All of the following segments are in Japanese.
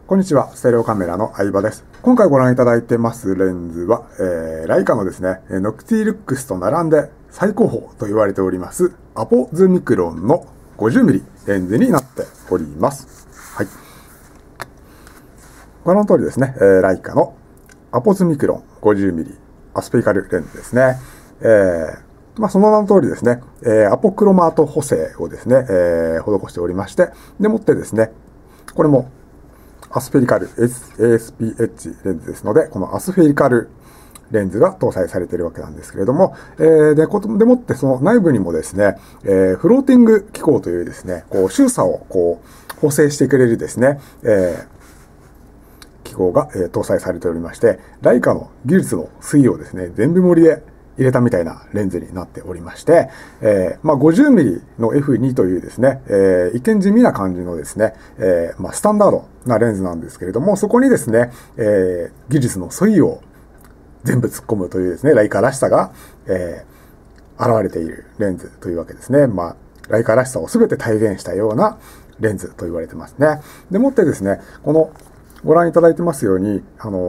こんにちは、ステレオカメラの相葉です。今回ご覧いただいてますレンズは、ライカのですね、ノクティルックスと並んで最高峰と言われております、アポズミクロンの 50mm レンズになっております。はい。ご覧の通りですね、ライカのアポズミクロン 50mm アスペリカルレンズですね。その名の通りですね、アポクロマート補正をですね、施しておりまして、でもってですね、これもアスフェリカル ASPH レンズですので、このアスフェリカルレンズが搭載されているわけなんですけれども、でもってその内部にもですね、フローティング機構というですね、周波を補正してくれるですね、機構が、搭載されておりまして、ライカの技術の推移をですね、全部盛りで入れたみたいなレンズになっておりまして、50mm の F2 というですね、一見地味な感じのですね、スタンダードなレンズなんですけれども、そこにですね、技術の素意を全部突っ込むというですね、ライカらしさが、現れているレンズというわけですね。ライカらしさを全て体現したようなレンズと言われてますね。でもってですね、このご覧いただいてますように、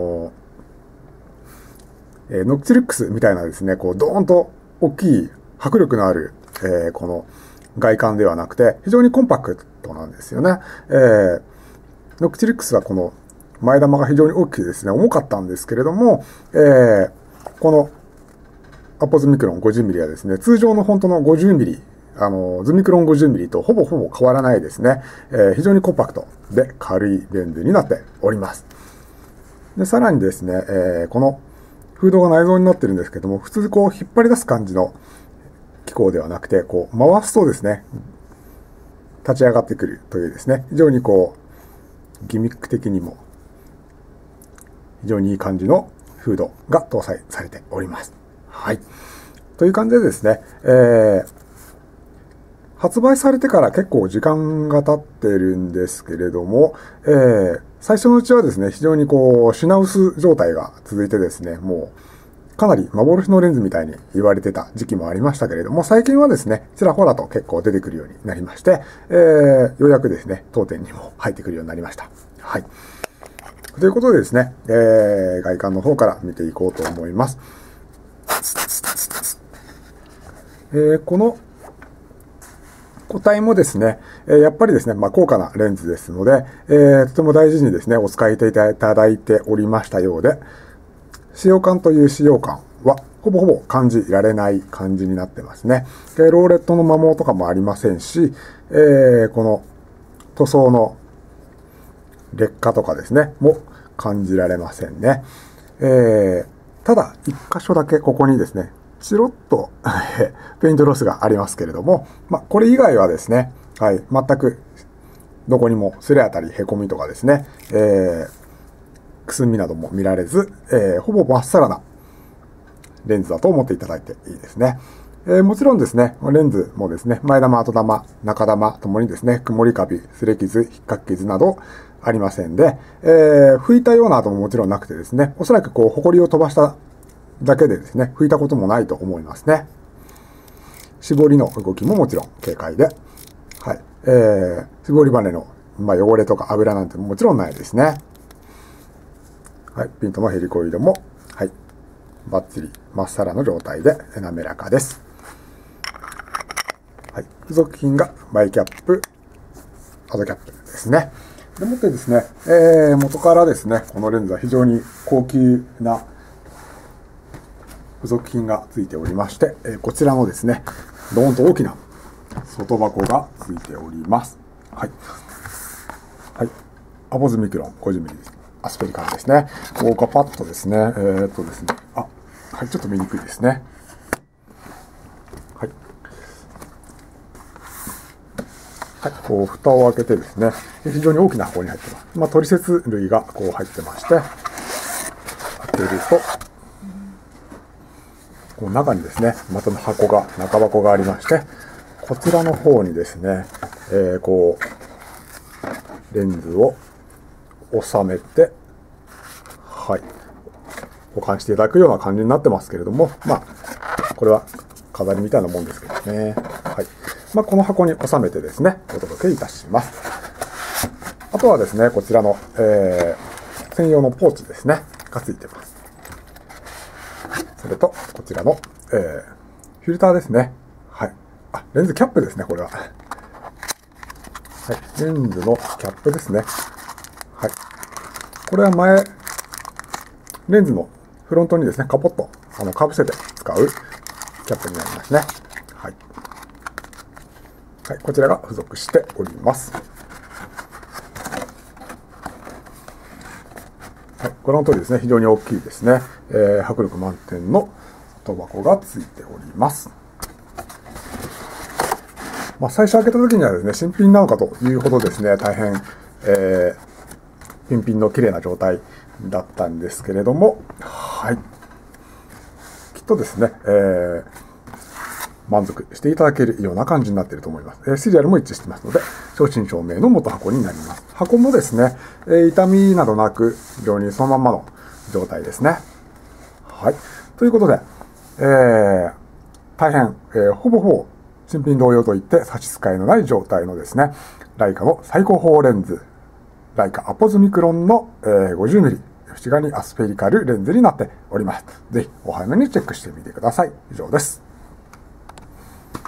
ノクティルックスみたいなですね、ドーンと大きい迫力のある、この外観ではなくて、非常にコンパクトなんですよね。ノクティルックスはこの前玉が非常に大きくですね、重かったんですけれども、このアポズミクロン 50mm はですね、通常の本当の 50mm、ズミクロン 50mm とほぼ変わらないですね、非常にコンパクトで軽いレンズになっております。で、さらにですね、このフードが内蔵になってるんですけども、普通引っ張り出す感じの機構ではなくて、回すとですね、立ち上がってくるというですね、非常にギミック的にも非常にいい感じのフードが搭載されております。はい。という感じでですね、発売されてから結構時間が経っているんですけれども、最初のうちはですね、非常に品薄状態が続いてですね、もうかなり幻のレンズみたいに言われてた時期もありましたけれども、最近はですね、ちらほらと結構出てくるようになりまして、ようやくですね、当店にも入ってくるようになりました。はい。ということでですね、外観の方から見ていこうと思います。この個体もですね、やっぱりですね、高価なレンズですので、とても大事にですね、お使いいただいておりましたようで、使用感という使用感はほぼ感じられない感じになってますね。ローレットの摩耗とかもありませんし、この塗装の劣化とかですね、も感じられませんね。ただ、一箇所だけここにですね、チロッとペイントロスがありますけれども、これ以外はですね、はい、全くどこにも擦れ当たり、凹みとかですね、くすみなども見られず、ほぼまっさらなレンズだと思っていただいていいですね。もちろんですね、レンズもですね、前玉、後玉、中玉ともにですね、曇りカビ、擦れ傷、引っかき傷などありませんで、拭いたような跡ももちろんなくてですね、おそらく埃を飛ばしただけでですね、拭いたこともないと思いますね。絞りの動きももちろん軽快で、はい、絞りバネの、汚れとか油なんてもちろんないですね。はい、ピントのヘリコイドも、はい、バッチリまっさらの状態で滑らかです。はい、付属品がバイキャップ、アドキャップですね。でもってですね、元からですね、このレンズは非常に高級な付属品がついておりまして、こちらのですね、ドーンと大きな外箱がついております。はい。はい。アポズミクロン 50mm です。アスペリカルですね。ガパッとですね、ですね、はい、ちょっと見にくいですね。はい。はい、蓋を開けてですね、非常に大きな箱に入ってます。取説類が入ってまして、開けると、中にですね、また中箱がありまして、こちらの方にですね、レンズを収めて、はい、保管していただくような感じになってますけれども、これは飾りみたいなもんですけどね。はい。この箱に収めてですね、お届けいたします。 あとはですね、こちらの、専用のポーチですね、がついてます。それと、こちらの、フィルターですね。はい。レンズキャップですね、これは。はい。レンズのキャップですね。はい。これは前、レンズのフロントにですね、カポッと、かぶせて使うキャップになりますね。はい。はい。こちらが付属しております。はい。ご覧の通りですね、非常に大きいですね。迫力満点の外箱がついております。最初開けた時にはですね、新品なのかというほどですね、大変、ピンピンの綺麗な状態だったんですけれども、はい。きっとですね、満足していただけるような感じになっていると思います。シリアルも一致してますので、正真正銘の元箱になります。箱もですね、傷みなどなく、非常にそのまんまの状態ですね。はい。ということで、大変、ほぼ新品同様といって差し支えのない状態のですね、ライカの最高峰レンズ、ライカアポズミクロンの 50mm 縁ガニアスフェリカルレンズになっております。ぜひお早めにチェックしてみてください。以上です。